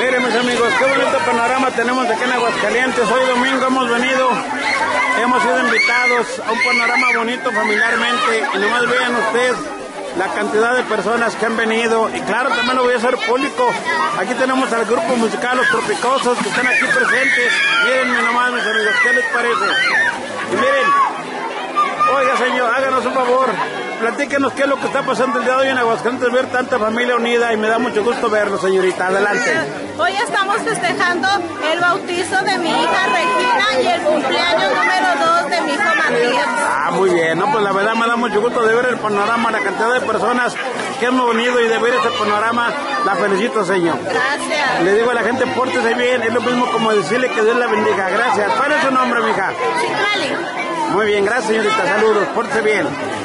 Miren, mis amigos, qué bonito panorama tenemos aquí en Aguascalientes. Hoy domingo hemos sido invitados a un panorama bonito familiarmente. Y nomás vean ustedes la cantidad de personas que han venido. Y claro, también lo voy a hacer público. Aquí tenemos al grupo musical Los Tropicosos que están aquí presentes. Miren nomás, mis amigos, ¿qué les parece? Y miren, oiga señor, háganos un favor. Platíquenos qué es lo que está pasando el día de hoy en Aguascalientes, ver tanta familia unida y me da mucho gusto verlo, señorita. Adelante. Hoy estamos festejando el bautizo de mi hija Regina y el cumpleaños número 2 de mi hijo Matías. Ah, muy bien, no, pues la verdad me da mucho gusto de ver el panorama, la cantidad de personas que hemos unido y de ver este panorama. La felicito, señor. Gracias. Le digo a la gente, pórtese bien, es lo mismo como decirle que Dios la bendiga. Gracias. ¿Cuál es su nombre, mija? Citlali. Muy bien, gracias, señorita. Saludos, pórtese bien.